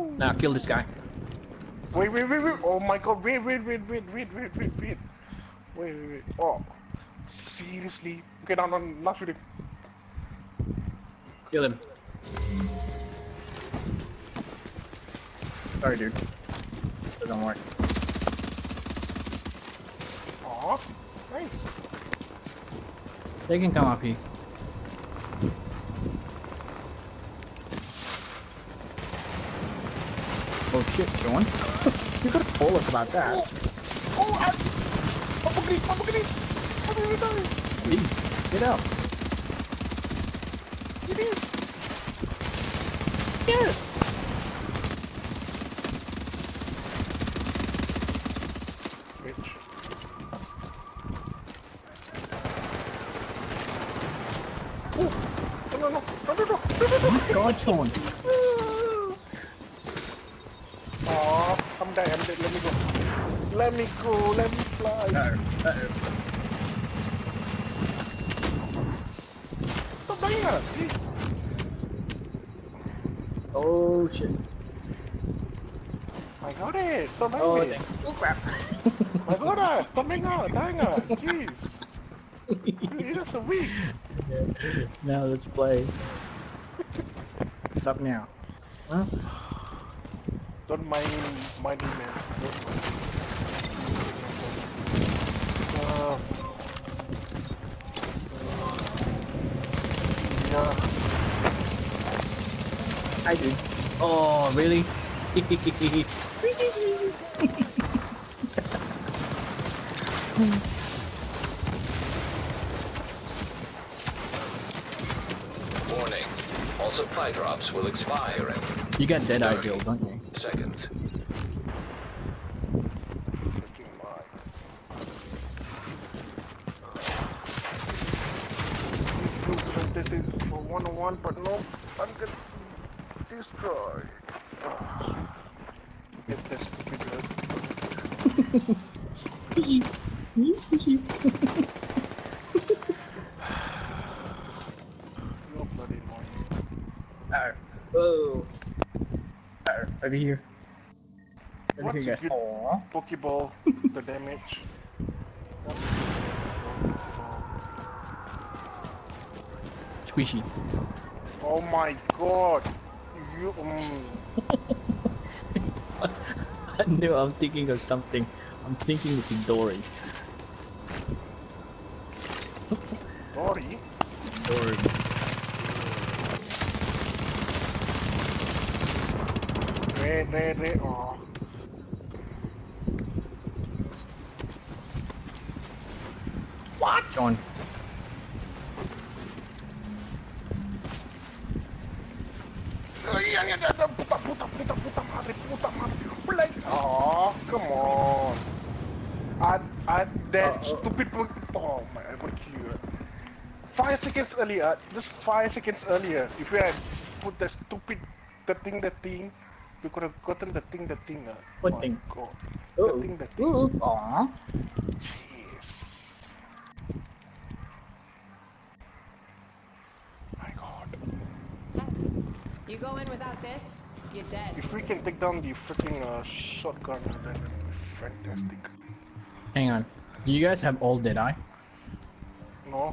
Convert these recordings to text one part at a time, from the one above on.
Now kill this guy. Wait. Oh my god, wait. Oh. Seriously? Okay, no, not shooting. Kill him. Sorry, dude. Doesn't work. Aw, nice. They can come up here. Oh shit, Sean. You could have told us about that. I'm gonna Please, get out. Get in. Yes. Bitch. Oh, no. God, Sean. Aw, I'm dead. Let me go. Let me fly. Stop dying, please. Oh shit. I got it. Stop dying. Oh, Oh, crap. I got it. Stop dying. Jeez. You're just a weak. Now let's play. Stop now. Huh? Don't mind me, man. Don't mind. Yeah. I do. Oh, really? Warning. All supply drops will expire in You got Deadeye build, don't you? seconds. Freaking my. This is for 101, but no, I'm gonna destroy. Get this stupid gun. Squishy. Squishy. You're bloody annoying. Whoa. Over here. Over What's here, a guys. good Aww. Pokeball? The damage. Squishy. Oh my god! You I knew I'm thinking of something. I'm thinking it's Dory. Dory? Dory. Red. Oh. What? John. Oh, come on. Add that stupid oh my, I'm gonna kill you. 5 seconds earlier, just 5 seconds earlier, if you had put the stupid, the thing, you could have gotten the thing. What Oh thing? God. Oh. The thing. Aww. Jeez. My God. You go in without this, you're dead. If we can take down the freaking shotgun, then it'll be fantastic. Hang on. Do you guys have all Deadeye? No?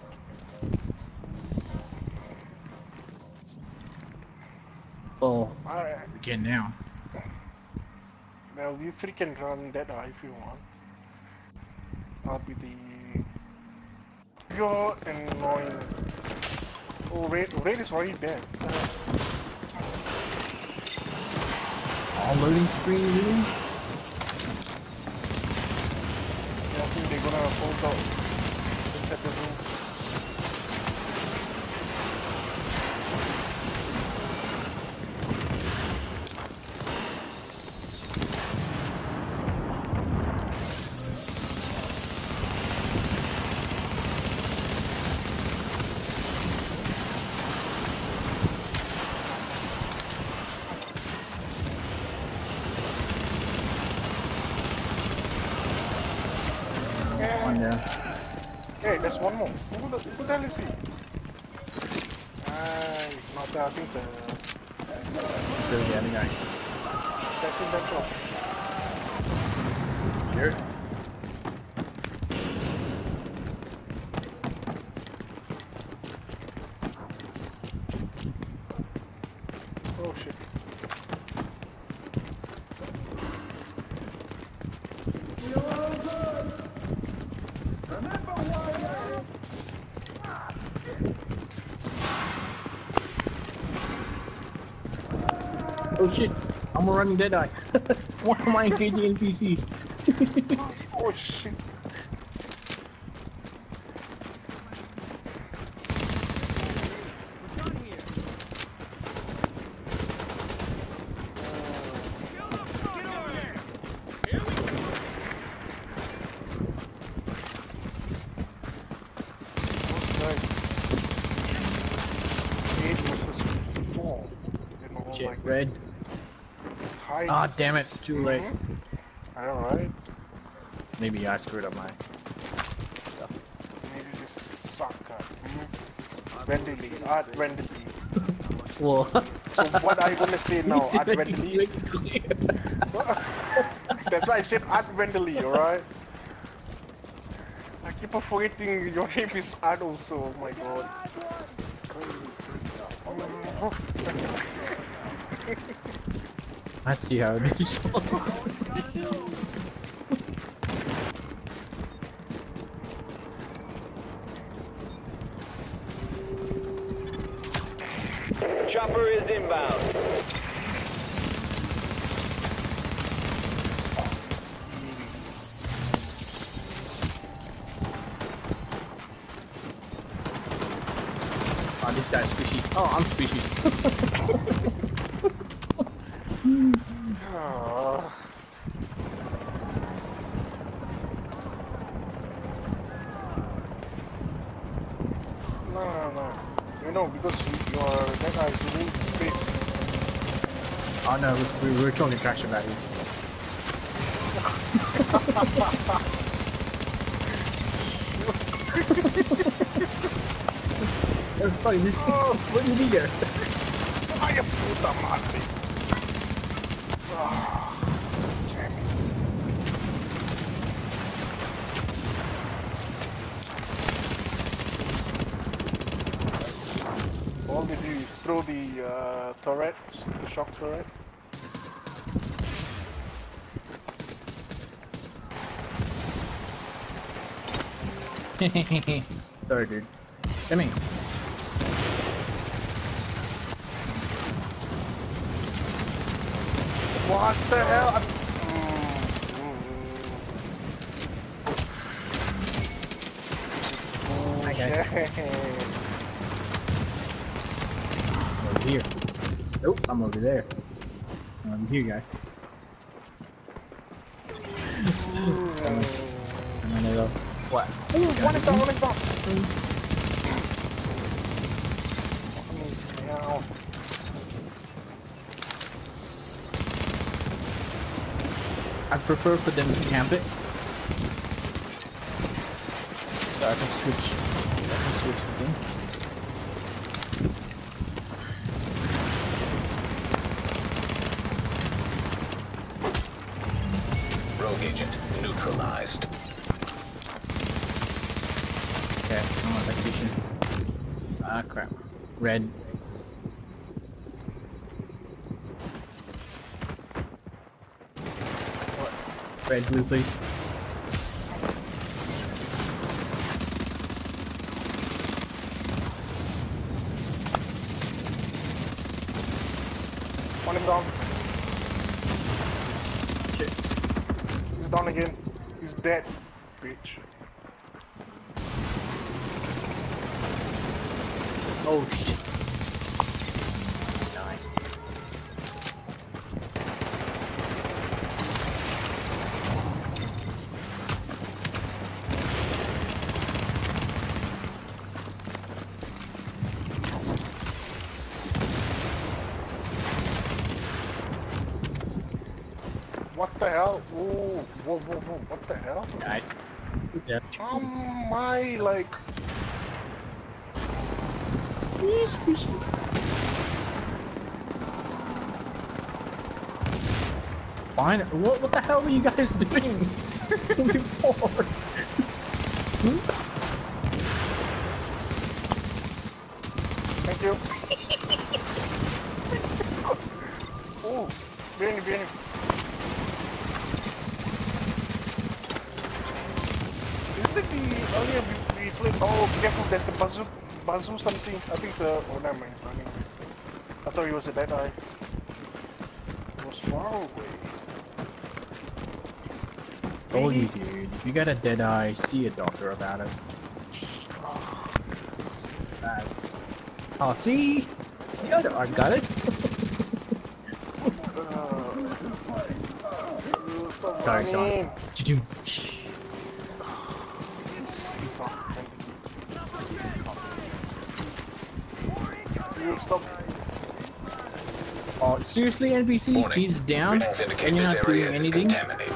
Oh, I, we can now. well, you three can run that if you want. I'll be the pure annoying. Oh, Raid is already dead. All loading screen, really? Yeah, I think they're gonna hold out inside the room. One there. Hey, there's one more. Who the hell is he? Not that, I think the... There's the other guy. Assassin that drop. Sure. Oh shit. Oh shit! I'm a running Deadeye. Why am I engaging NPCs? Oh shit. Shit, red. High. Ah, damn it! Too late. I know, right? Maybe I screwed up my. Maybe this sucker. Randomly, art randomly. Well, So what are you gonna say now? Art randomly? That's why I said art randomly, alright? I keep on forgetting your name is Art also, oh my god. I see how it is. Chopper is inbound. Oh, this guy's squishy. Oh, I'm squishy. No. You know, because your that guy is in space. Oh no, we were talking trash about you. Oh, fuck, this what did he get? Ay, puta madre. Ah, damn it. All they do is throw the turrets, the shock turret. Sorry, dude. Come here. What the hell? Hi, guys. Over here. Nope, I'm over there. I'm over here, guys. I'm gonna go. What? One is down, one is down. I prefer for them to camp it. So I can switch the thing. Rogue agent neutralized. Okay, I'm on vacation. Ah, crap. Red. Red, blue, please. One is down. Shit. He's down again. He's dead. Bitch. Oh, shit. Nice. What the hell? Ooh, whoa, what the hell? Nice. Good job. How am I like... Fine. What the hell were you guys doing before? Thank you. Oh, behind you, behind you. Isn't it the earlier we played? Oh, careful! There's the bazoo something. I think the. Oh, never mind. It's running away. I thought he was a dead eye. It was far away. Told you, dude. If you got a dead eye, see a doctor about it. It's bad. Oh, see? The other eye got it. Sorry, Sean. Choo-choo. Stop. Oh, seriously, NPC? Warning. He's down, Readings indicate and you're this not doing area is anything? contaminated.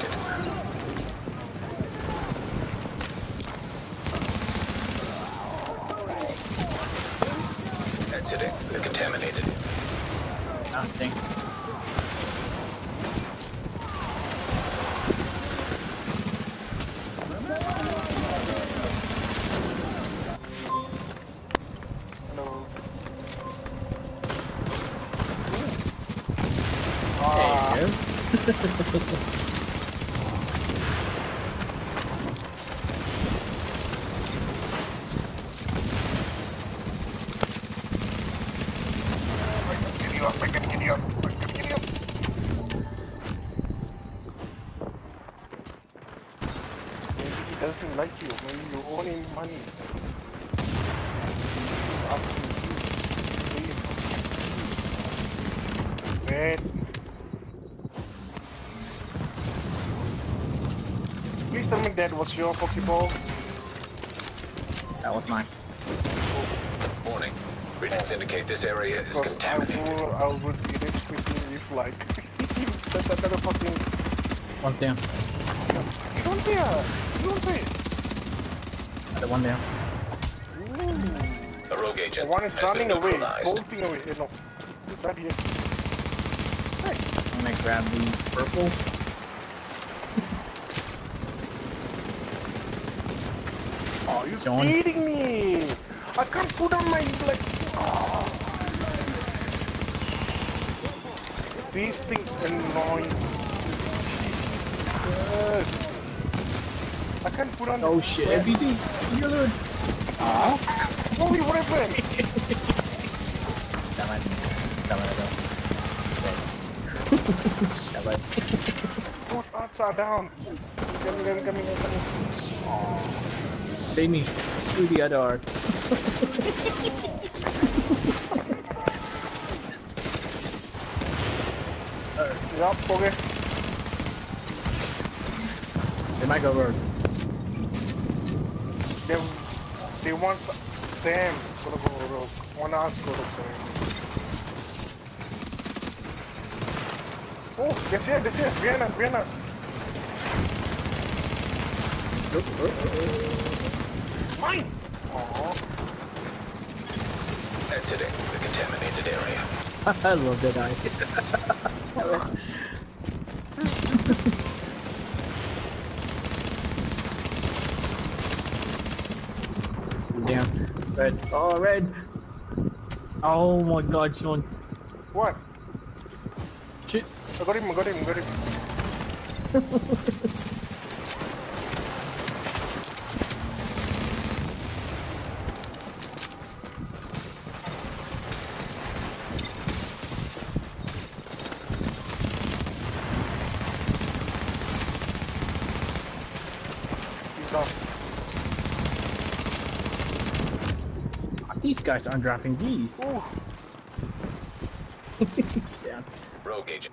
Exiting the contaminated. Nothing. No. There you go. I can get you up. Maybe he doesn't like you. Maybe you owe him money. It's up to you. Please. Wait. Please tell me that was your Pokeball. That was mine. Warning. Readings indicate this area is Because contaminated. I would be rich with you if like that's another fucking. One's down. Don't say it. Don't say it. The one down. A rogue agent One is has been running away, neutralized. bolting away. No, he's right here. Hey, I'm gonna grab the purple. oh, you're Sean. beating me. I can't put on my like. Oh. These things annoy me. Yes. I can't put on. Oh shit, Yeah. NPC! You're the. Aww. Holy, what happened? Tama na daw. Tama. Both arts are down. Coming. Save me. Screw the other art. Yup, okay. They might go rogue. They want Sam gonna go rogue. One us go to Sam. Oh, this here, behind us. Mine! Aww. Exiting the contaminated area. I love that eye. Down. Red. Oh, red. Oh my god, Sean. What? Shit. I got him. He's down. These guys aren't dropping these. Ooh. It's down. Rogue agent.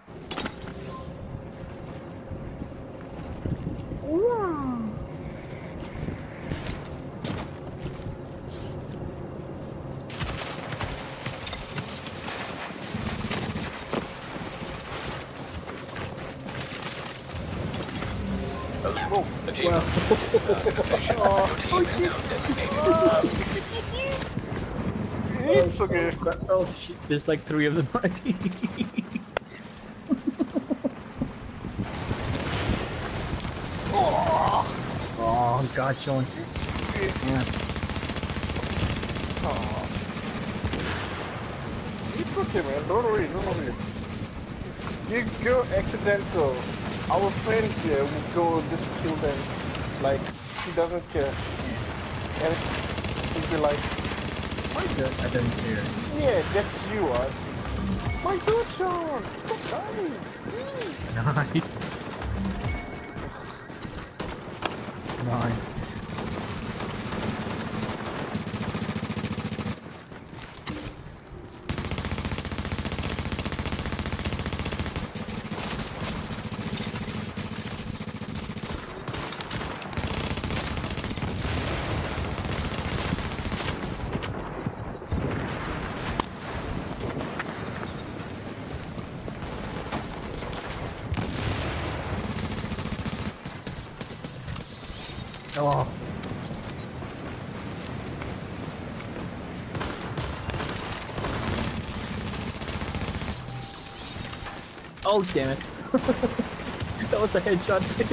Oh, The team Well. participated in the mission. Your team is now designated. it's okay. Oh shit, there's like 3 of them already. God, Sean. Yeah. Oh. It's okay, man. Don't worry, don't worry. You go accidental. Our friend here will go just kill them. Like, he doesn't care. And he'll be like, I don't care. yeah, that's you, Art. My good Sean! Stop dying! Nice. Nice. Oh. Oh, damn it. That was a headshot too.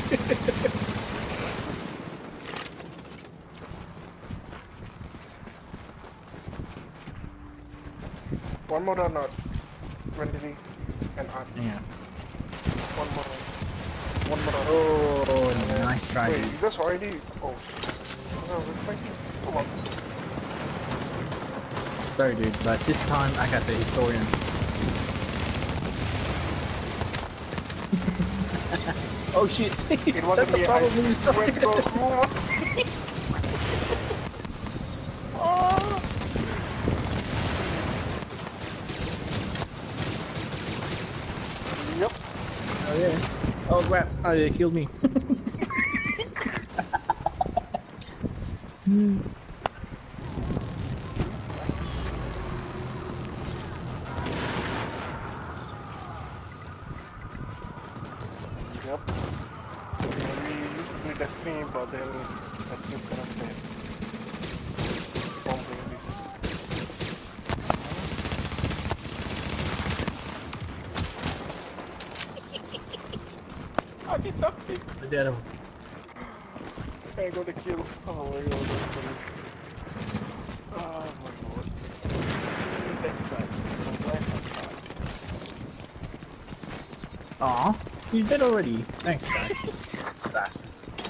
One more or not? When did he? And Art. Yeah. One more. One more. Oh, nice try. Wait, Dude. you guys already. Oh. No, we're fighting. Come on. Sorry, dude, but this time I got the historian. Oh shit! It wasn't That's the me. problem I with this swear to God, who was it? Oh. Yep. Oh yeah. Oh crap! Oh, they killed me. Yep. We used to play Destiny, but then Destiny's gonna fail. Don't bring this. I did nothing. I did him. I got a kill. Oh my god, that's funny. Oh my god. That side. Right that side. Aw, you did already. Thanks, guys. Bastards.